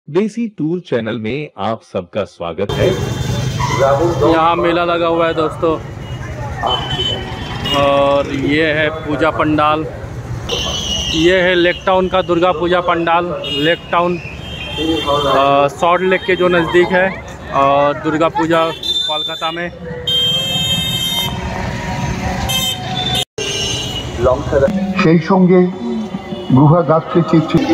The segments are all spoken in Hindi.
देसी टूर चैनल में आप सबका स्वागत है। यहाँ मेला लगा हुआ है दोस्तों, और ये है पूजा पंडाल। ये है लेक टाउन का Durga Puja pandal. Lake Town Salt Lake के जो नज़दीक है, और दुर्गा पूजा कोलकाता में। সেই সঙ্গে গুহাগাত্রে চিত্রিত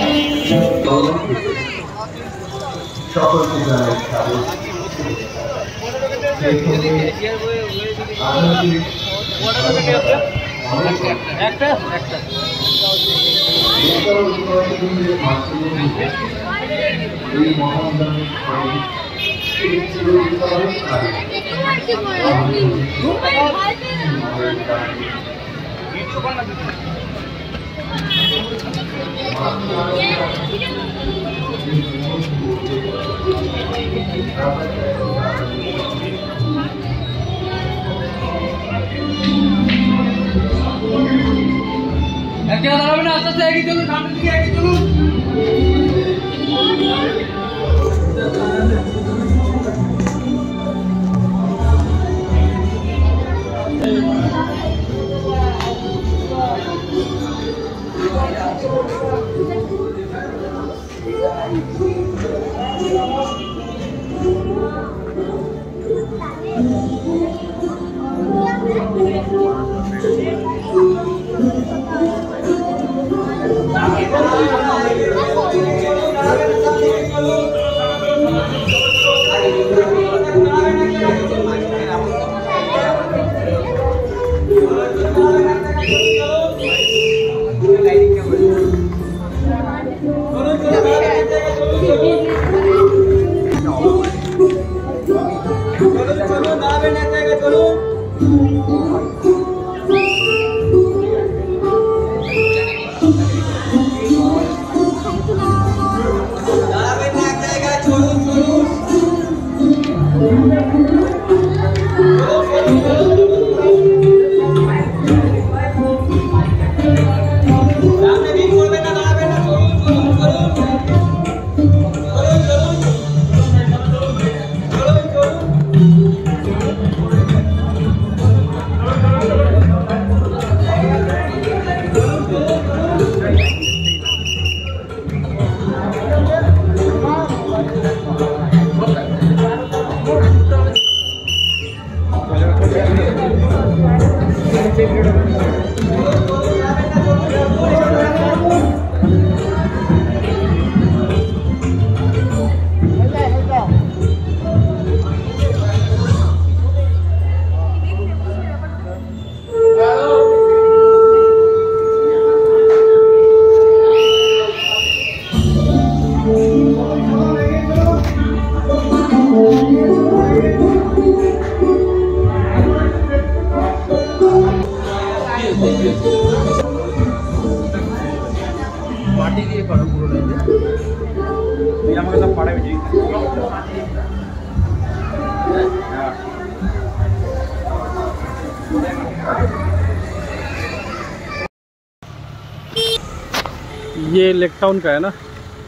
ये लेक टाउन का है ना,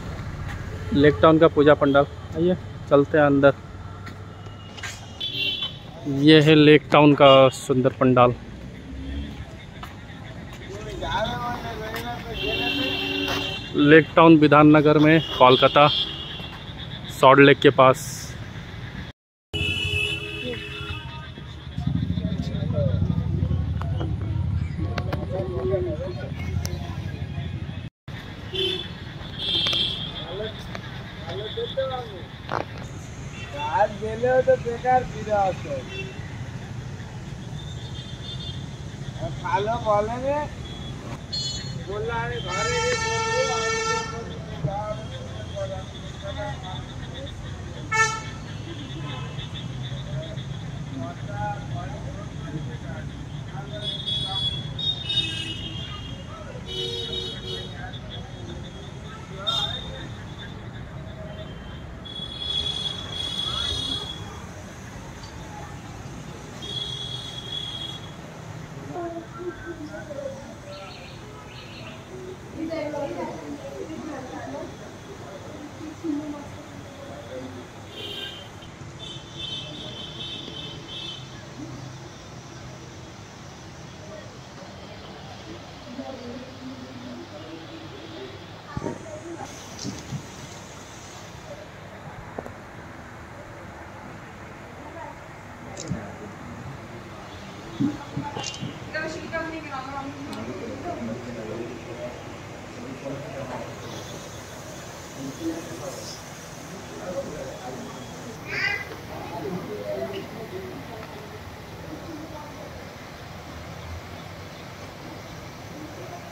लेक टाउन का पूजा पंडाल। आइए चलते हैं अंदर। ये है लेक टाउन का सुंदर पंडाल। लेक टाउन विधाननगर में, कोलकाता, सॉल्ट लेक के पास। तो बेकार खालो बोलेंगे बोला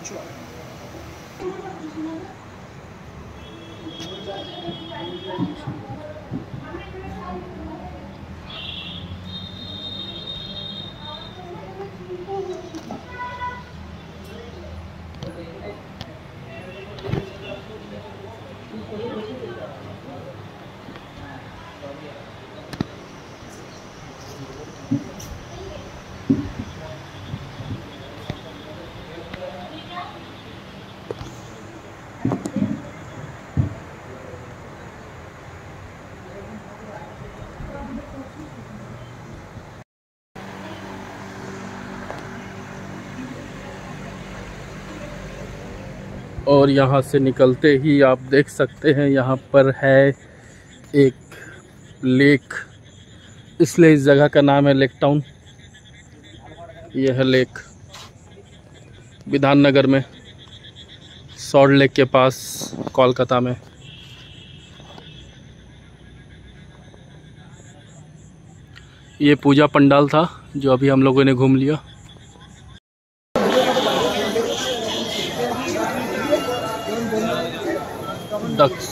और यहाँ से निकलते ही आप देख सकते हैं यहाँ पर है एक लेक, इसलिए इस जगह का नाम है लेक टाउन। यह है लेक विधाननगर में, सॉल्ट लेक के पास, कोलकाता में। ये पूजा पंडाल था जो अभी हम लोगों ने घूम लिया। डक्स